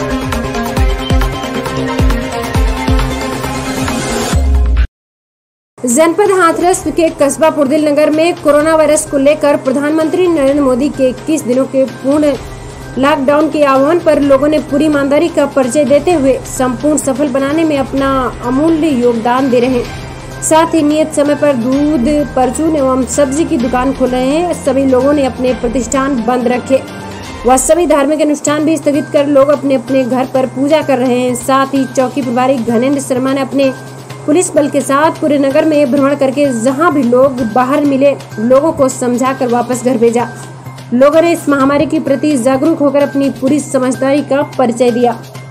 जनपद हाथरस के कस्बा पुरदिल नगर में कोरोना वायरस को लेकर प्रधानमंत्री नरेंद्र मोदी के 21 दिनों के पूर्ण लॉकडाउन के आह्वान पर लोगों ने पूरी ईमानदारी का परिचय देते हुए संपूर्ण सफल बनाने में अपना अमूल्य योगदान दे रहे हैं। साथ ही नियत समय पर दूध, परचून एवं सब्जी की दुकान खोल रहे हैं। सभी लोगों ने अपने प्रतिष्ठान बंद रखे व सभी धार्मिक अनुष्ठान भी स्थगित कर लोग अपने अपने घर पर पूजा कर रहे हैं। साथ ही चौकी प्रभारी घनेन्द्र शर्मा ने अपने पुलिस बल के साथ पूरे नगर में भ्रमण करके जहां भी लोग बाहर मिले लोगों को समझाकर वापस घर भेजा। लोगों ने इस महामारी के प्रति जागरूक होकर अपनी पूरी समझदारी का परिचय दिया।